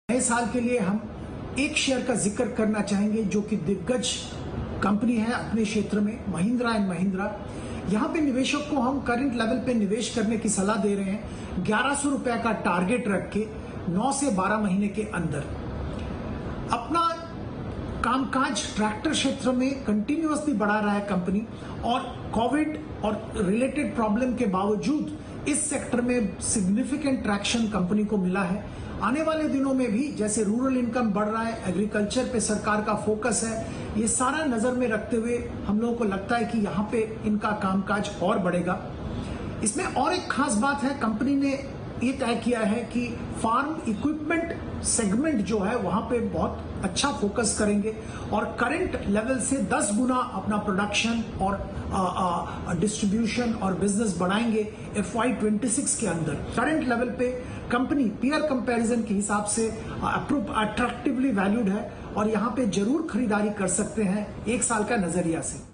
नए साल के लिए हम एक शेयर का जिक्र करना चाहेंगे जो कि दिग्गज कंपनी है अपने क्षेत्र में, महिंद्रा एंड महिंद्रा। यहाँ पे निवेशक को हम करंट लेवल पे निवेश करने की सलाह दे रहे हैं। 1100 रुपए का टारगेट रख के 9 से 12 महीने के अंदर अपना कामकाज ट्रैक्टर क्षेत्र में कंटिन्यूअसली बढ़ा रहा है कंपनी, और कोविड और रिलेटेड प्रॉब्लम के बावजूद इस सेक्टर में सिग्निफिकेंट ट्रैक्शन कंपनी को मिला है। आने वाले दिनों में भी जैसे रूरल इनकम बढ़ रहा है, एग्रीकल्चर पे सरकार का फोकस है, ये सारा नजर में रखते हुए हम लोगों को लगता है कि यहाँ पे इनका कामकाज और बढ़ेगा। इसमें और एक खास बात है, कंपनी ने ये तय किया है कि फार्म इक्विपमेंट सेगमेंट जो है वहां पे बहुत अच्छा फोकस करेंगे और करंट लेवल से 10 गुना अपना प्रोडक्शन और डिस्ट्रीब्यूशन और बिजनेस बढ़ाएंगे FY26 के अंदर। करंट लेवल पे कंपनी पीयर कंपैरिजन के हिसाब से अट्रैक्टिवली वैल्यूड है और यहाँ पे जरूर खरीदारी कर सकते हैं 1 साल का नजरिया से।